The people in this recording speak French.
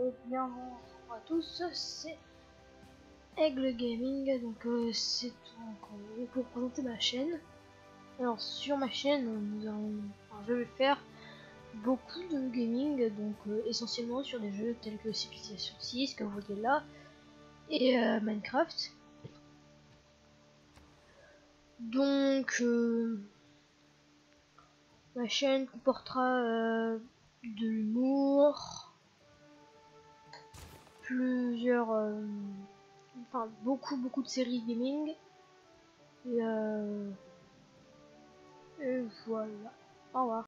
Bien bonjour à tous, c'est Aigle Gaming, donc c'est pour présenter ma chaîne. Alors sur ma chaîne, je vais faire beaucoup de gaming, donc essentiellement sur des jeux tels que Civilization 6 que vous voyez là, et Minecraft. Donc ma chaîne comportera de l'humour, plusieurs beaucoup de séries gaming et voilà. Au revoir.